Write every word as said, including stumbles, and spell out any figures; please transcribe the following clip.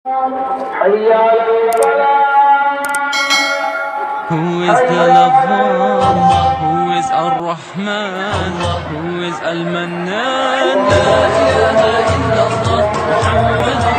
حي على الفلاح. Who is the lover? Who is Ar-Rahman? Who is Al-Mannan? La ilaha illallah Muhammad